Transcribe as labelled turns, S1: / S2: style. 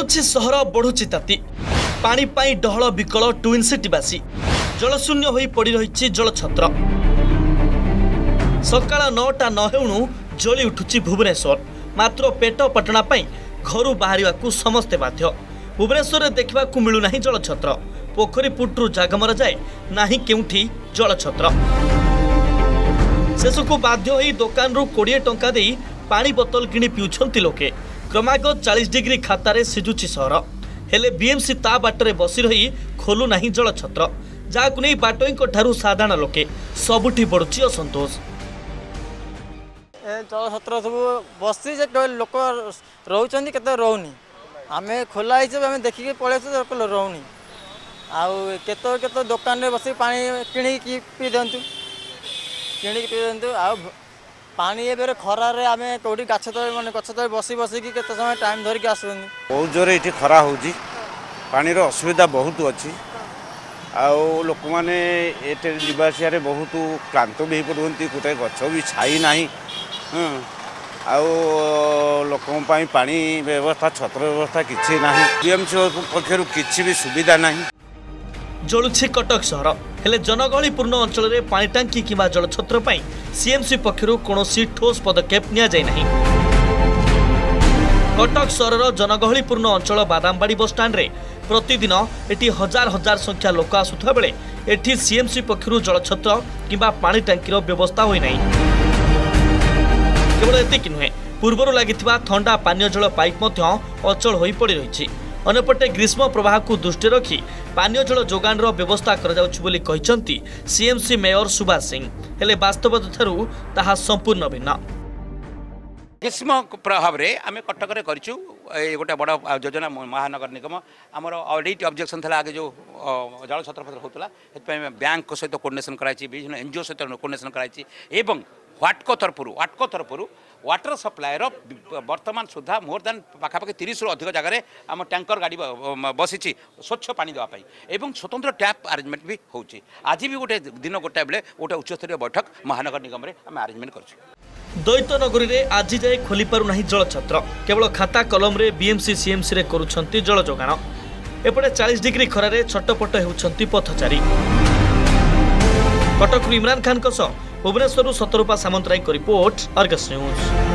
S1: जलुछि सहर बढ़ुछि ताती पानी पाई डहल विकल ट्विन सिटीवासी जलशून्य होई पड़ी रही जलछत्र सकाळ 9टा न हेउणु जली उठुछि भुवनेश्वर मात्र पेट पटना पाई घर बाहर समस्ते बाध्य भुवनेश्वर देखा मिलू ना जलछत्र पोखरी पुट्रु जागमरा जाए नाही केउठी जलछत्र शेषकु बाध्य होई दुकान रु 20 टंका दे पानी बोतल किणी पिउछंती लोके क्रमागत 40 डिग्री खातारे सिजुछि सहर हेले बीएमसी ता बाटरे बसी रही खोलु नाही जलछत्र जाकु नै बाटोईको ठारु साधारण लोके सबुठी बढुछि असंतोष
S2: जलछत्र सब बसी जे लोक रहउछंती केते रहउनी आमे खोला हिसाब आमे देखि के पळेछु रहउनी आउ केतो केतो दुकान रे बसी पानी किणी की पी दंतु आ पानी एबे खरा रे आमे कोडी गाछ तळे माने गछ तळे बसी बसी की केते समय टाइम धरि के आसुनी
S3: बहुत जोरे इठी खरा होउजी पानी रो असुविधा बहुत अछि आउ लोक माने एते दिवासिया रे बहुत क्लांत भी पडुंती कोटे गछ भी छाई नाही आउ लोक पई पानी व्यवस्था छत्र व्यवस्था किछि नाही बीएमसी पक्षरु किछि भी सुविधा नाही
S1: जलुछि कटक सहर हेले जनगहलीपूर्ण अंचल में पानी टांकी किंवा जलछत्र पाई सीएमसी पक्षरु कोनोसी ठोस पदक्षेप निया जाय नाही कटक सहर जनगहलीपूर्ण अंचल बादामबाड़ी बस स्टाण्ड रे प्रतिदिन एटी हजार हजार संख्या लोक आसुथा बेले एटी सीएमसी पक्षरु जलछत्र किंवा पानी टांकीर व्यवस्था होई नाही केवल एतिक नुहे पूर्वर लागिथिबा ठंडा पानीय जल पाइप मध्य अचल होई पड़ी रहिछि अनेपटे ग्रीष्म प्रवाह को दृष्टि रखी पानीय जल जोगान व्यवस्था करिसेंती सीएमसी मेयर सुभाष सिंह हेले वास्तवतारू ताहा संपूर्ण भिन्न
S4: ग्रीष्म प्रभाव रे आमे कटक रे करछु गोटे बड़ योजना महानगर निगम आमर ऑडिट ऑब्जेक्शन था आगे जो जल छत्र पत्र होता बैंक सहित कोऑर्डिनेशन कराई विभिन्न एनजीओ सहित कोऑर्डिनेशन कराई एवं वाटको तरफरु वाटर सप्लायर वर्तमान सुधा मोर देन पाखापाखि 30 रु अधिक जगह आम टैंकर गाड़ी बसी स्वच्छ पानी देवाई एवं स्वतंत्र टैप आरेंजमेंट भी होची आज भी गोटे दिन गोटे बेले गोटे उच्चस्तरीय बैठक महानगर निगम रे आम आरेंजमेंट करछु
S1: दैत्यनगरी रे आज जाए खोली पारु नाही जलछत्र केवल खाता कलम रे बीएमसी सीएमसी रे करूछंती जल जोगाण एपटे 40 डिग्री खरारे छटपट हेउछंती पथचारी Cuttack Imran Khan Bhubaneswar Satarupa Samantaray report Argus news.